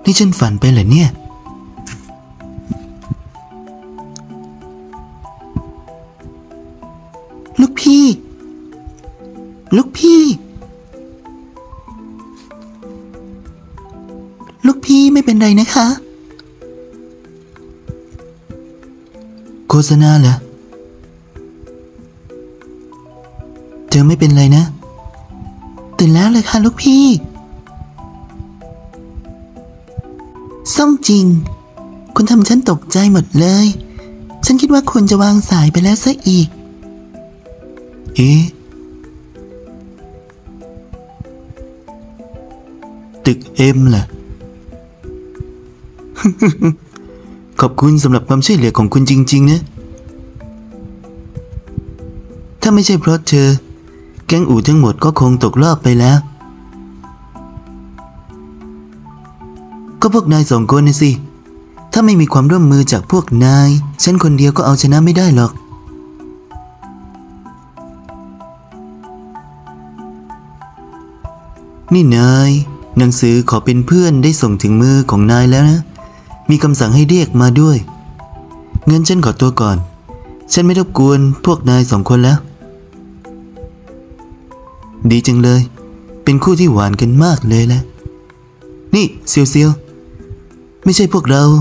นี่ฉันฝันไปเหรอเนี่ยลูกพี่ลูกพี่ไม่เป็นไรนะคะโฆษณาเหรอเธอไม่เป็นไรนะตื่นแล้วเลยค่ะลูกพี่ซ่องจริงคุณทำฉันตกใจหมดเลยฉันคิดว่าคุณจะวางสายไปแล้วซะอีกตึกเอ็มล่ะ ขอบคุณสำหรับความช่วยเหลือของคุณจริงๆนะถ้าไม่ใช่เพราะเธอแก๊งอู่ทั้งหมดก็คงตกรอบไปแล้วก็พวกนายสองคนนะสิถ้าไม่มีความร่วมมือจากพวกนายฉันคนเดียวก็เอาชนะไม่ได้หรอกนี่นายหนังสือขอเป็นเพื่อนได้ส่งถึงมือของนายแล้วนะมีคำสั่งให้เรียกมาด้วยงั้นฉันขอตัวก่อนฉันไม่รบกวนพวกนายสองคนแล้วดีจังเลยเป็นคู่ที่หวานกันมากเลยแหละนี่เซียวไม่ใช่พวกเรา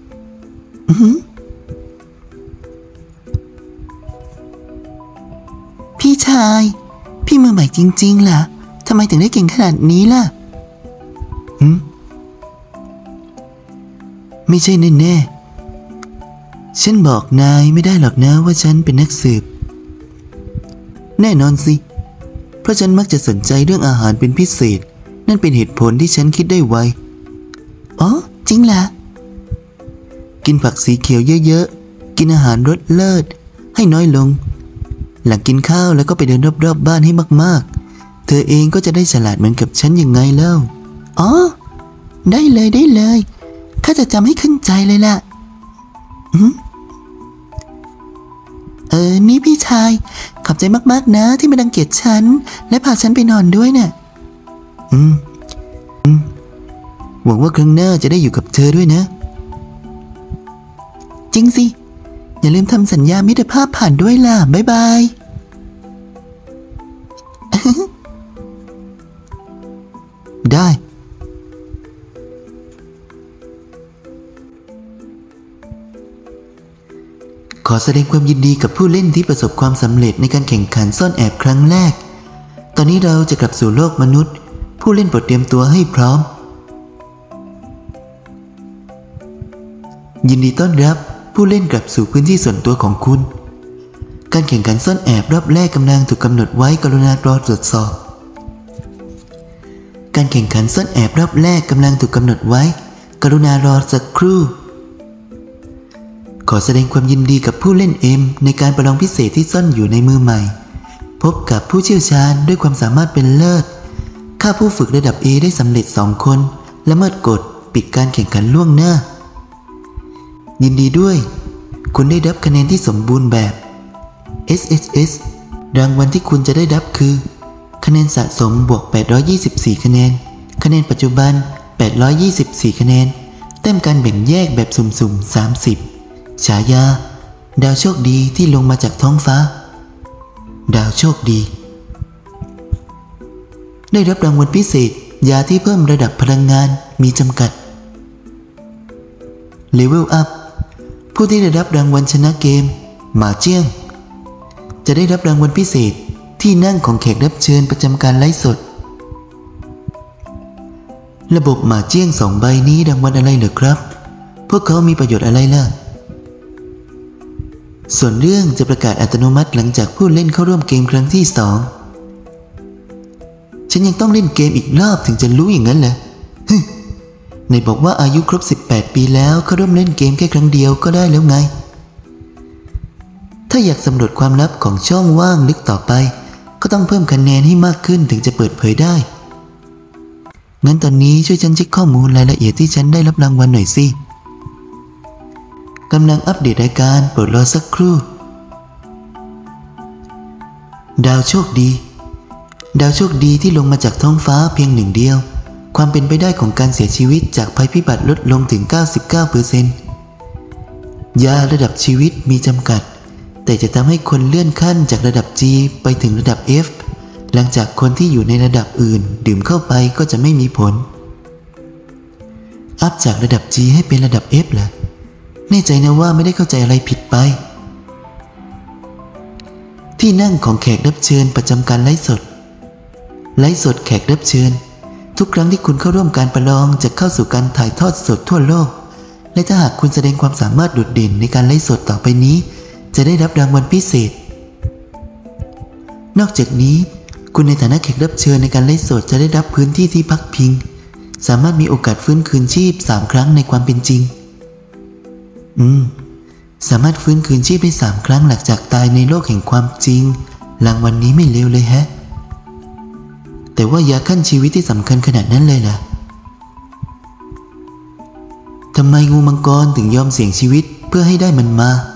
พี่ชายพี่มือใหม่จริงๆล่ะทำไมถึงได้เก่งขนาดนี้ล่ะไม่ใช่แน่ๆฉันบอกนายไม่ได้หรอกนะว่าฉันเป็นนักสืบแน่นอนสิเพราะฉันมักจะสนใจเรื่องอาหารเป็นพิเศษนั่นเป็นเหตุผลที่ฉันคิดได้ไวอ๋อจริงล่ะกินผักสีเขียวเยอะๆกินอาหารรสเลิศให้น้อยลงหลังกินข้าวแล้วก็ไปเดินรอบๆบ้านให้มากๆเธอเองก็จะได้ฉลาดเหมือนกับฉันยังไงเล่าอ๋อได้เลยข้าจะจำให้ขึ้นใจเลยล่ะนี่พี่ชายขอบใจมากๆนะที่ไม่รังเกียจฉันและพาฉันไปนอนด้วยน่ะหวังว่าครั้งหน้าจะได้อยู่กับเธอด้วยนะจริงสิอย่าลืมทำสัญญามิตรภาพผ่านด้วยล่ะบ๊ายบายได้ขอแสดงความยินดีกับผู้เล่นที่ประสบความสำเร็จในการแข่งขันซ่อนแอบครั้งแรกตอนนี้เราจะกลับสู่โลกมนุษย์ผู้เล่นโปรดเตรียมตัวให้พร้อมยินดีต้อนรับผู้เล่นกลับสู่พื้นที่ส่วนตัวของคุณการแข่งขันซ่อนแอบรอบแรกกำลังถูกกำหนดไว้กรุณารอตรวจสอบการแข่งขันซ่อนแอบรอบแรกกำลังถูกกำหนดไว้กรุณารอสักครู่ขอแสดงความยินดีกับผู้เล่นเอ็มในการประลองพิเศษที่ซ่อนอยู่ในมือใหม่พบกับผู้เชี่ยวชาญด้วยความสามารถเป็นเลิศฆ่าผู้ฝึกระดับ A ได้สำเร็จ2 คนและเมิดกฎปิดการแข่งขันล่วงหน้ายินดีด้วยคุณได้รับคะแนนที่สมบูรณ์แบบ SSS รางวัลที่คุณจะได้รับคือคะแนนสะสมบวก824คะแนนคะแนนปัจจุบัน824คะแนนแต้มการแบ่งแยกแบบสุ่มๆ30ฉายาดาวโชคดีที่ลงมาจากท้องฟ้าดาวโชคดีได้รับรางวัลพิเศษยาที่เพิ่มระดับพลังงานมีจำกัดเลเวลอัพผู้ที่ได้รับรางวัลชนะเกมหมาเจี้ยงจะได้รับรางวัลพิเศษที่นั่งของแขกรับเชิญประจำการไลฟ์สดระบบหมาเจี้ยง2 ใบนี้รางวัลอะไรเหรอครับพวกเขามีประโยชน์อะไรล่ะส่วนเรื่องจะประกาศอัตโนมัติหลังจากผู้เล่นเข้าร่วมเกมครั้งที่2ฉันยังต้องเล่นเกมอีกรอบถึงจะรู้อย่างนั้นเหรอไหนบอกว่าอายุครบ18 ปีแล้วเขาเริ่มเล่นเกมแค่ครั้งเดียวก็ได้แล้วไงถ้าอยากสำรวจความลับของช่องว่างลึกต่อไปก็ต้องเพิ่มคะแนนให้มากขึ้นถึงจะเปิดเผยได้งั้นตอนนี้ช่วยฉันเช็คข้อมูลรายละเอียดที่ฉันได้รับรางวัลหน่อยสิกำลังอัปเดตรายการโปรดรอสักครู่ดาวโชคดีที่ลงมาจากท้องฟ้าเพียง1 เดียวความเป็นไปได้ของการเสียชีวิตจากภัยพิบัติลดลงถึง 99% ยาระดับชีวิตมีจำกัดแต่จะทำให้คนเลื่อนขั้นจากระดับ G ไปถึงระดับ F หลังจากคนที่อยู่ในระดับอื่นดื่มเข้าไปก็จะไม่มีผลอัพจากระดับ G ให้เป็นระดับ F เหรอแน่ใจนะว่าไม่ได้เข้าใจอะไรผิดไปที่นั่งของแขกรับเชิญประจำการไลฟ์สดแขกรับเชิญทุกครั้งที่คุณเข้าร่วมการประลองจะเข้าสู่การถ่ายทอดสดทั่วโลกและถ้าหากคุณแสดงความสามารถโดดเด่นในการไลฟ์สดต่อไปนี้จะได้รับรางวัลพิเศษนอกจากนี้คุณในฐานะแขกรับเชิญในการไลฟ์สดจะได้รับพื้นที่ที่พักพิงสามารถมีโอกาสฟื้นคืนชีพ3 ครั้งในความเป็นจริงสามารถฟื้นคืนชีพได้3 ครั้งหลังจากตายในโลกแห่งความจริงรางวัลนี้ไม่เลวเลยแฮะแต่ว่ายาขั้นชีวิตที่สำคัญขนาดนั้นเลยล่ะทำไมงูมังกรถึงยอมเสี่ยงชีวิตเพื่อให้ได้มันมา